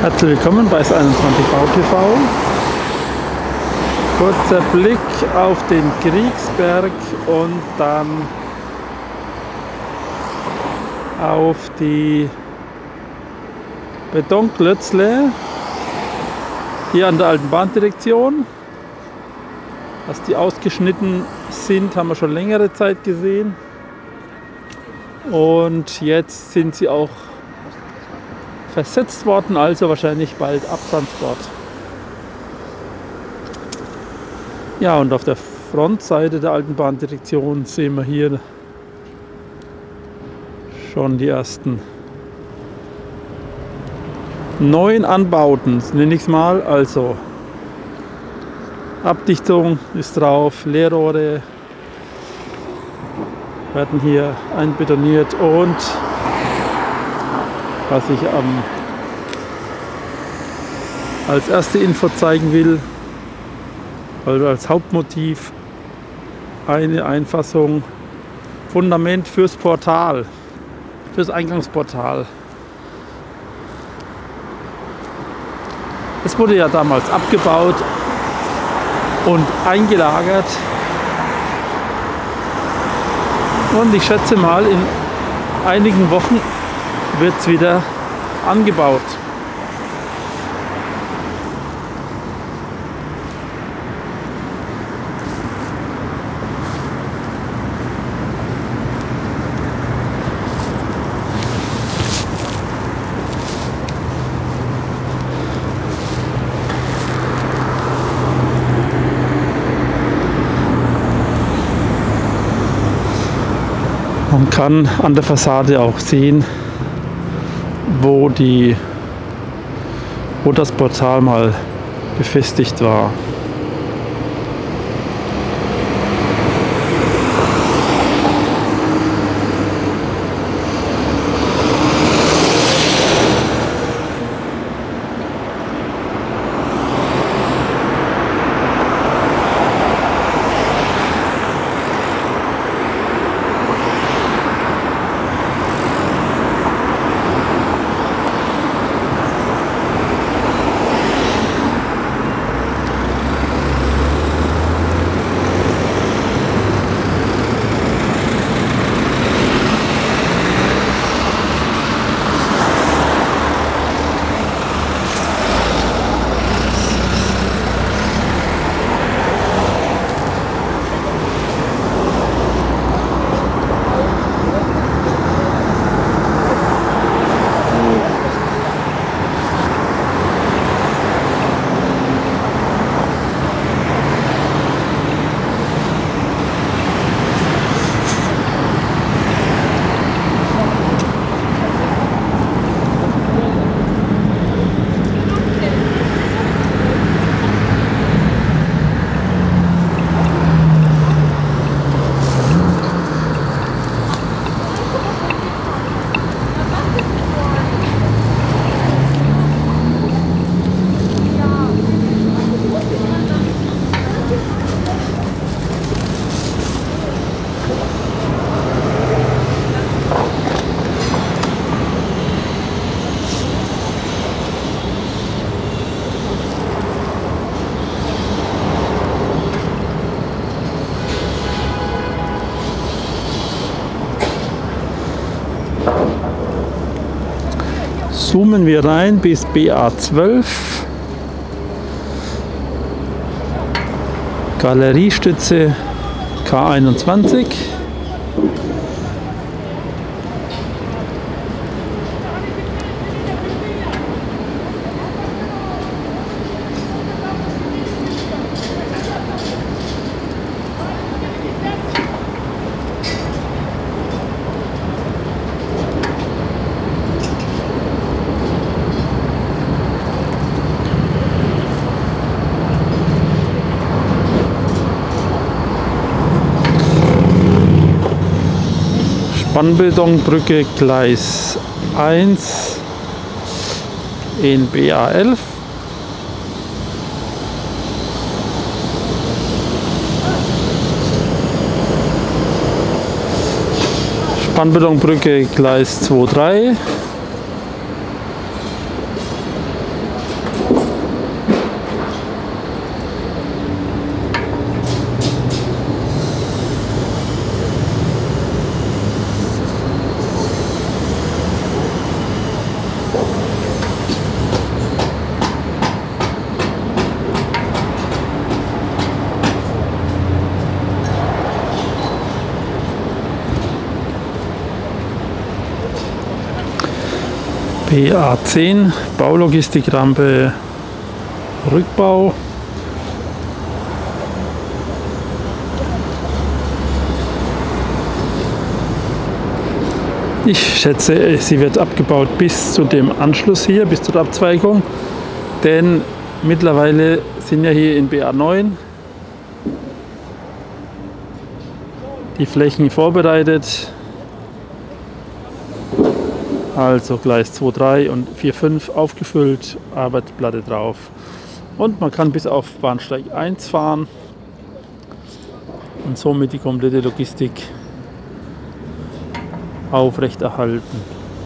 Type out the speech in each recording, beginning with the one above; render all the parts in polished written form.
Herzlich willkommen bei S21 BauTV. Kurzer Blick auf den Kriegsberg und dann auf die Betonklötzle hier an der alten Bahndirektion. Dass die ausgeschnitten sind, haben wir schon längere Zeit gesehen. Und jetzt sind sie auch versetzt worden, also wahrscheinlich bald Abtransport. Ja, und auf der Frontseite der alten Bahndirektion sehen wir hier schon die ersten neuen Anbauten, nenne ich es mal. Also Abdichtung ist drauf, Leerrohre werden hier einbetoniert und was ich als erste Info zeigen will, also als Hauptmotiv eine Einfassung, Fundament fürs Portal, fürs Eingangsportal. Es wurde ja damals abgebaut und eingelagert und ich schätze mal, in einigen Wochen wird es wieder angebaut. Man kann an der Fassade auch sehen, wo das Portal mal befestigt war. Zoomen wir rein bis BA12, Galeriestütze K21. Spannbetonbrücke Gleis 1 in BA11. Spannbetonbrücke Gleis 2-3. BA10, Baulogistikrampe, Rückbau. Ich schätze, sie wird abgebaut bis zu dem Anschluss hier, bis zur Abzweigung, denn mittlerweile sind ja hier in BA9 die Flächen vorbereitet. Also Gleis 2, 3 und 4, 5 aufgefüllt, Arbeitsplatte drauf. Und man kann bis auf Bahnsteig 1 fahren und somit die komplette Logistik aufrechterhalten.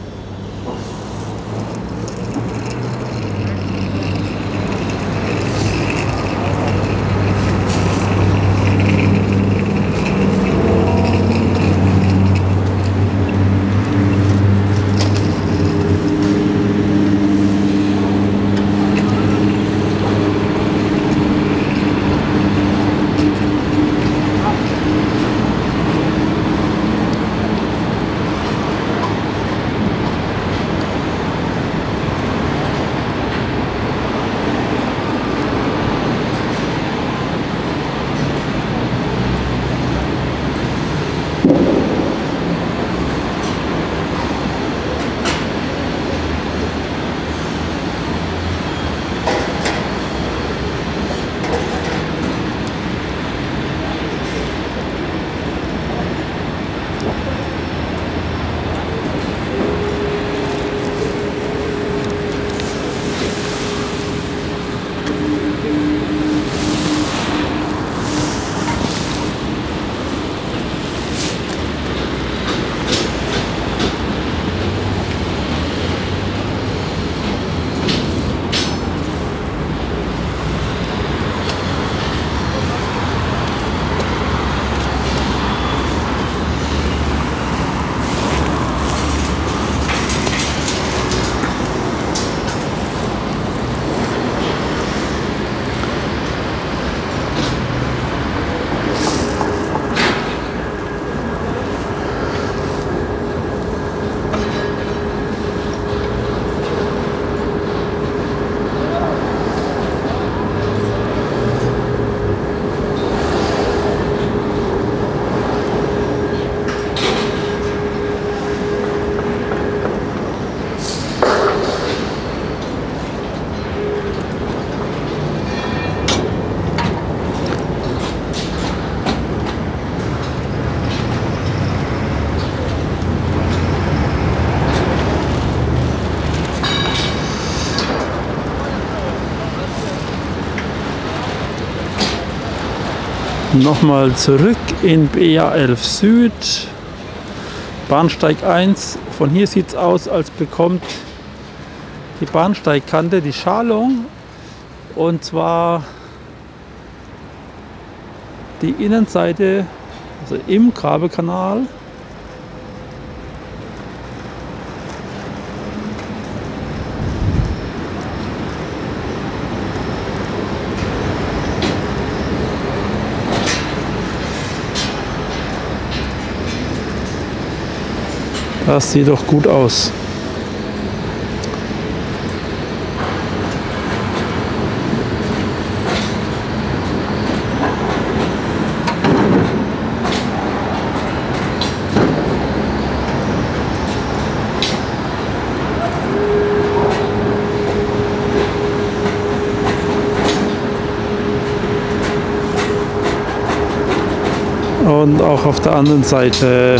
Nochmal zurück in BA11 Süd, Bahnsteig 1. Von hier sieht es aus, als bekommt die Bahnsteigkante die Schalung, und zwar die Innenseite, also im Kabelkanal. Das sieht doch gut aus. Und auch auf der anderen Seite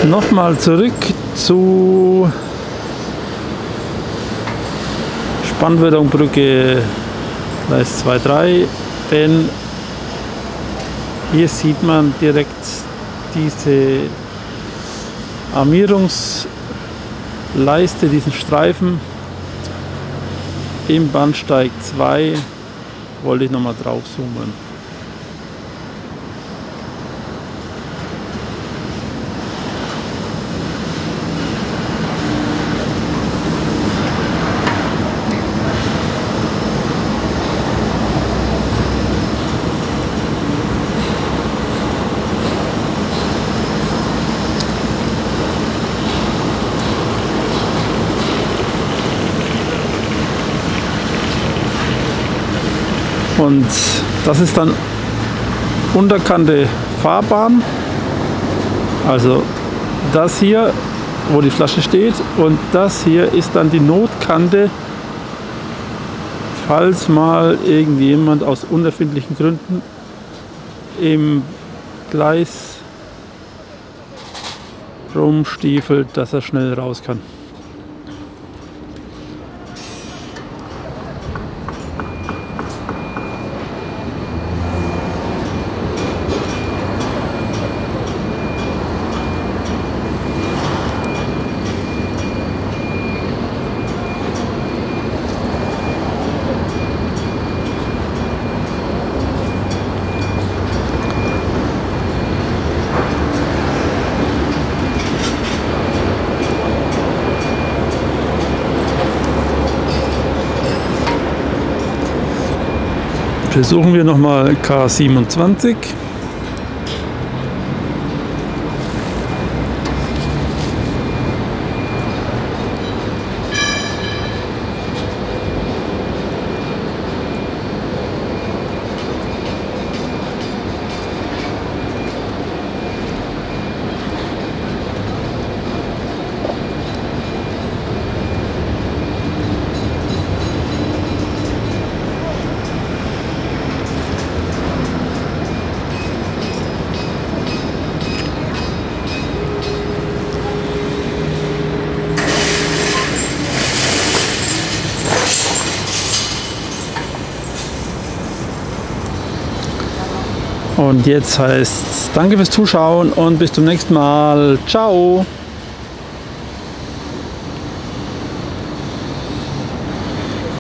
Nochmal zurück zu Spannwirtungbrücke Gleis 2, 3, denn hier sieht man direkt diese Armierungsleiste, diesen Streifen im Bahnsteig 2. Wollte ich nochmal drauf zoomen. Und das ist dann unterkante Fahrbahn, also das hier, wo die Flasche steht, und das hier ist dann die Notkante, falls mal irgendjemand aus unerfindlichen Gründen im Gleis rumstiefelt, dass er schnell raus kann. Versuchen wir nochmal K27. Und jetzt heißt es danke fürs Zuschauen und bis zum nächsten Mal. Ciao!